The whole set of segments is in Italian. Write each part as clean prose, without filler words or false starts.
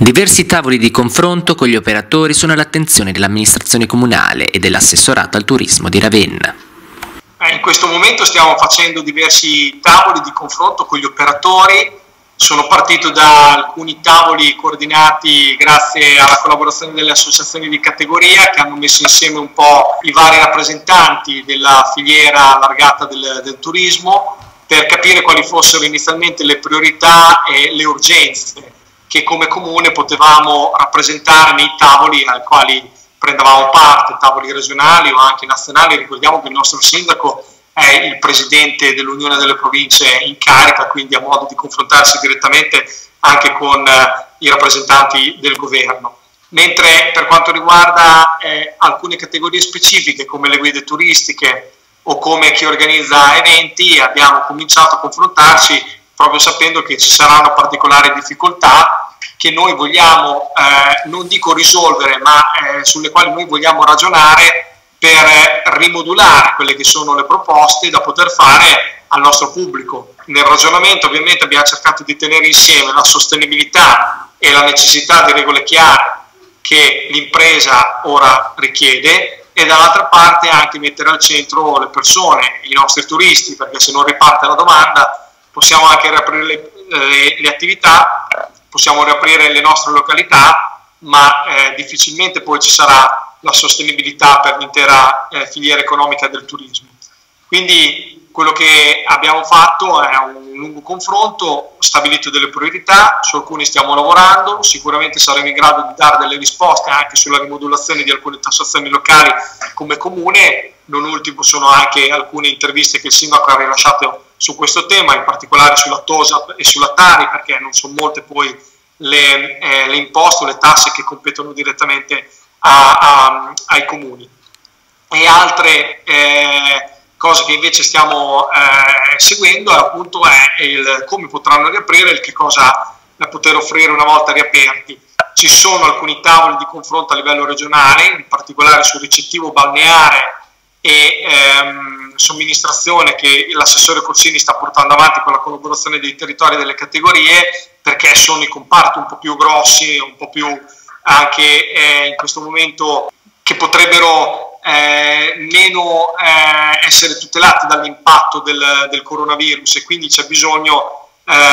Diversi tavoli di confronto con gli operatori sono all'attenzione dell'amministrazione comunale e dell'assessorato al turismo di Ravenna. In questo momento stiamo facendo diversi tavoli di confronto con gli operatori. Sono partito da alcuni tavoli coordinati grazie alla collaborazione delle associazioni di categoria che hanno messo insieme un po' i vari rappresentanti della filiera allargata del turismo per capire quali fossero inizialmente le priorità e le urgenze che come comune potevamo rappresentare nei tavoli ai quali prendevamo parte, tavoli regionali o anche nazionali. Ricordiamo che il nostro sindaco è il presidente dell'Unione delle Province in carica, quindi ha modo di confrontarsi direttamente anche con i rappresentanti del governo. Mentre per quanto riguarda alcune categorie specifiche come le guide turistiche o come chi organizza eventi, abbiamo cominciato a confrontarci proprio sapendo che ci saranno particolari difficoltà che noi vogliamo, non dico risolvere, ma sulle quali noi vogliamo ragionare per rimodulare quelle che sono le proposte da poter fare al nostro pubblico. Nel ragionamento ovviamente abbiamo cercato di tenere insieme la sostenibilità e la necessità di regole chiare che l'impresa ora richiede e dall'altra parte anche mettere al centro le persone, i nostri turisti, perché se non riparte la domanda possiamo anche riaprire le attività, possiamo riaprire le nostre località, ma difficilmente poi ci sarà la sostenibilità per l'intera filiera economica del turismo. Quindi quello che abbiamo fatto è un lungo confronto, stabilito delle priorità, su alcune stiamo lavorando, sicuramente saremo in grado di dare delle risposte anche sulla rimodulazione di alcune tassazioni locali come comune. Non ultimo sono anche alcune interviste che il sindaco ha rilasciato su questo tema, in particolare sulla TOSAP e sulla TARI, perché non sono molte poi le imposte o le tasse che competono direttamente ai comuni. E altre cose che invece stiamo seguendo appunto è il come potranno riaprire, il che cosa poter offrire una volta riaperti. Ci sono alcuni tavoli di confronto a livello regionale, in particolare sul ricettivo balneare e somministrazione che l'assessore Corsini sta portando avanti con la collaborazione dei territori e delle categorie, perché sono i comparti un po' più grossi, un po' più anche in questo momento che potrebbero meno essere tutelati dall'impatto del coronavirus, e quindi c'è bisogno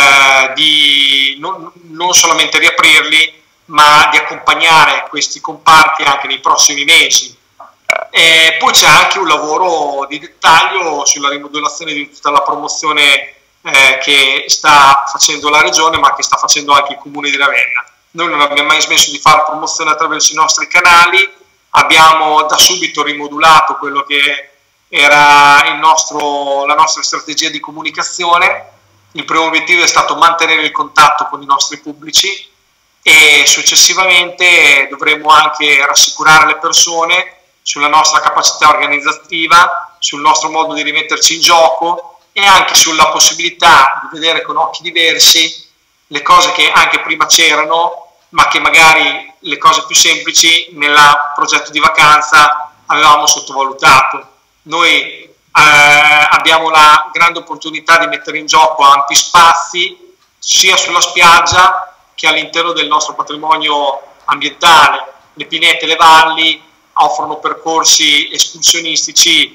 di non solamente riaprirli, ma di accompagnare questi comparti anche nei prossimi mesi. Poi c'è anche un lavoro di dettaglio sulla rimodulazione di tutta la promozione che sta facendo la Regione, ma che sta facendo anche il Comune di Ravenna. Noi non abbiamo mai smesso di fare promozione attraverso i nostri canali, abbiamo da subito rimodulato quello che era la nostra strategia di comunicazione. Il primo obiettivo è stato mantenere il contatto con i nostri pubblici e successivamente dovremo anche rassicurare le persone sulla nostra capacità organizzativa, sul nostro modo di rimetterci in gioco e anche sulla possibilità di vedere con occhi diversi le cose che anche prima c'erano, ma che magari le cose più semplici nel progetto di vacanza avevamo sottovalutato. Noi abbiamo la grande opportunità di mettere in gioco ampi spazi sia sulla spiaggia che all'interno del nostro patrimonio ambientale. Le pinete e le valli offrono percorsi escursionistici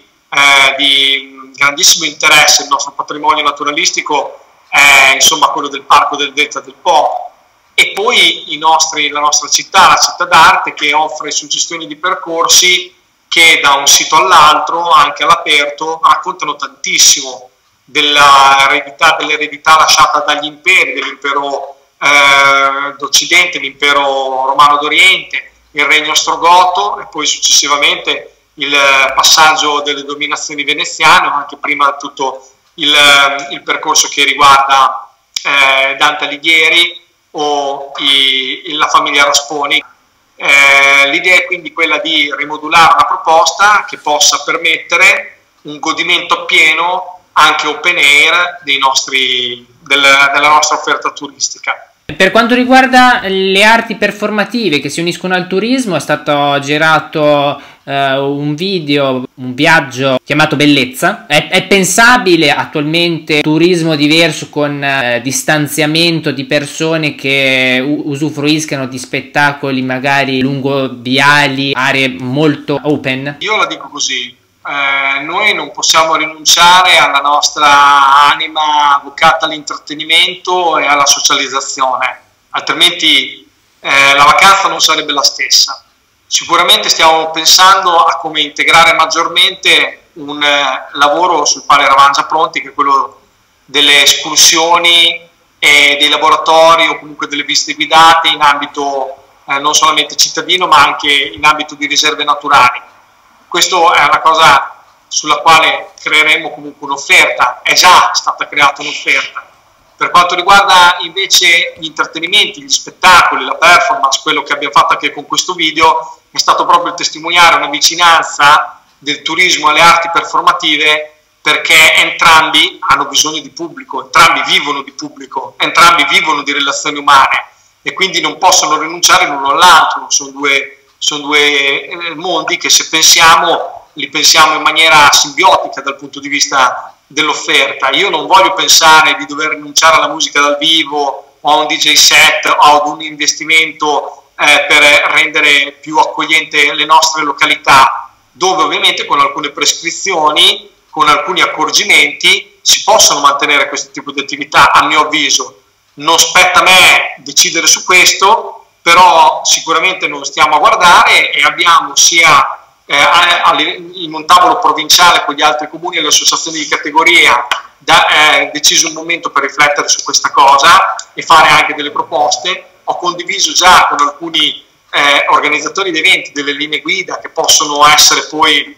di grandissimo interesse. Il nostro patrimonio naturalistico è insomma quello del Parco del Delta del Po, e poi la nostra città, la città d'arte, che offre suggestioni di percorsi che da un sito all'altro, anche all'aperto, raccontano tantissimo dell'eredità lasciata dagli imperi, dell'impero d'Occidente, l'impero romano d'Oriente, il regno ostrogoto e poi successivamente il passaggio delle dominazioni veneziane, ma anche prima tutto il percorso che riguarda Dante Alighieri o la famiglia Rasponi. L'idea è quindi quella di rimodulare una proposta che possa permettere un godimento pieno, anche open air, della nostra offerta turistica. Per quanto riguarda le arti performative che si uniscono al turismo, è stato girato un video, un viaggio chiamato Bellezza. È pensabile attualmente turismo diverso con distanziamento di persone che usufruiscano di spettacoli magari lungo viali, aree molto open? Io la dico così, noi non possiamo rinunciare alla nostra anima vocata all'intrattenimento e alla socializzazione, altrimenti la vacanza non sarebbe la stessa. Sicuramente stiamo pensando a come integrare maggiormente un lavoro sul quale eravamo già pronti, che è quello delle escursioni e dei laboratori o comunque delle visite guidate in ambito non solamente cittadino ma anche in ambito di riserve naturali. Questo è una cosa sulla quale creeremo comunque un'offerta, è già stata creata un'offerta. Per quanto riguarda invece gli intrattenimenti, gli spettacoli, la performance, quello che abbiamo fatto anche con questo video è stato proprio il testimoniare una vicinanza del turismo alle arti performative, perché entrambi hanno bisogno di pubblico, entrambi vivono di pubblico, entrambi vivono di relazioni umane e quindi non possono rinunciare l'uno all'altro. Sono due mondi che, se pensiamo, li pensiamo in maniera simbiotica dal punto di vista dell'offerta. Io non voglio pensare di dover rinunciare alla musica dal vivo o a un DJ set o ad un investimento per rendere più accogliente le nostre località, dove ovviamente con alcune prescrizioni, con alcuni accorgimenti si possono mantenere questo tipo di attività. A mio avviso non spetta a me decidere su questo, però sicuramente non stiamo a guardare e abbiamo sia in un tavolo provinciale con gli altri comuni e le associazioni di categoria deciso un momento per riflettere su questa cosa e fare anche delle proposte. Ho condiviso già con alcuni organizzatori di eventi delle linee guida che possono essere poi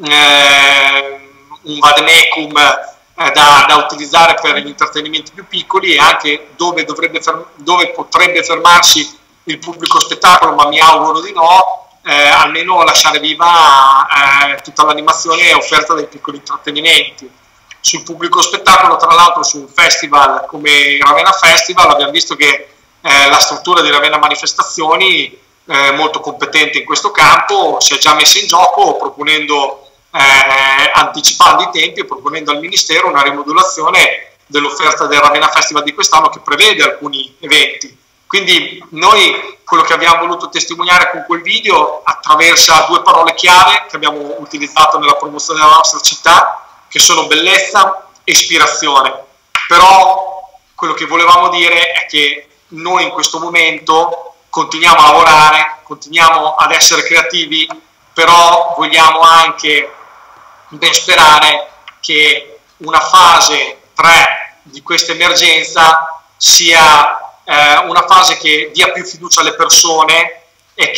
un vademecum da utilizzare per gli intrattenimenti più piccoli e anche dove potrebbe fermarsi il pubblico spettacolo, ma mi auguro di no. Almeno lasciare viva tutta l'animazione offerta dai piccoli intrattenimenti. Sul pubblico spettacolo, tra l'altro, su un festival come il Ravenna Festival abbiamo visto che la struttura di Ravenna Manifestazioni, molto competente in questo campo, si è già messa in gioco proponendo, anticipando i tempi e proponendo al Ministero una rimodulazione dell'offerta del Ravenna Festival di quest'anno, che prevede alcuni eventi. Quindi noi quello che abbiamo voluto testimoniare con quel video attraversa due parole chiave che abbiamo utilizzato nella promozione della nostra città, che sono bellezza e ispirazione. Però quello che volevamo dire è che noi in questo momento continuiamo a lavorare, continuiamo ad essere creativi, però vogliamo anche ben sperare che una fase 3 di questa emergenza sia una fase che dia più fiducia alle persone e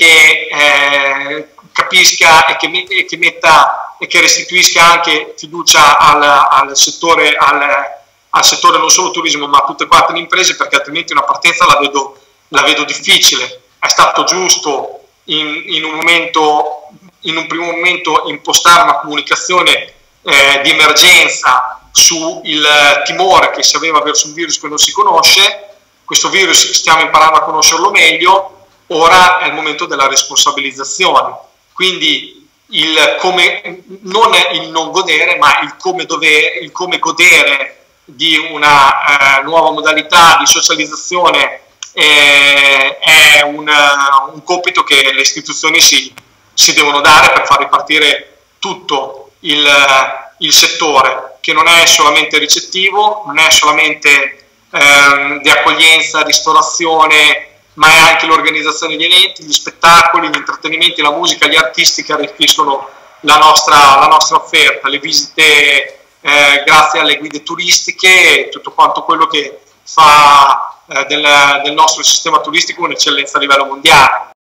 che capisca e che metta e che restituisca anche fiducia al settore non solo turismo ma a tutte quante le imprese, perché altrimenti una partenza la vedo difficile. È stato giusto in un primo momento impostare una comunicazione di emergenza sul timore che si aveva verso un virus che non si conosce. Questo virus stiamo imparando a conoscerlo meglio, ora è il momento della responsabilizzazione. Quindi non il non godere, ma il come godere di una nuova modalità di socializzazione è un compito che le istituzioni si devono dare per far ripartire tutto il settore, che non è solamente ricettivo, non è solamente di accoglienza, ristorazione, ma è anche l'organizzazione di eventi, gli spettacoli, gli intrattenimenti, la musica, gli artisti che arricchiscono la nostra offerta, le visite grazie alle guide turistiche e tutto quanto quello che fa del nostro sistema turistico un'eccellenza a livello mondiale.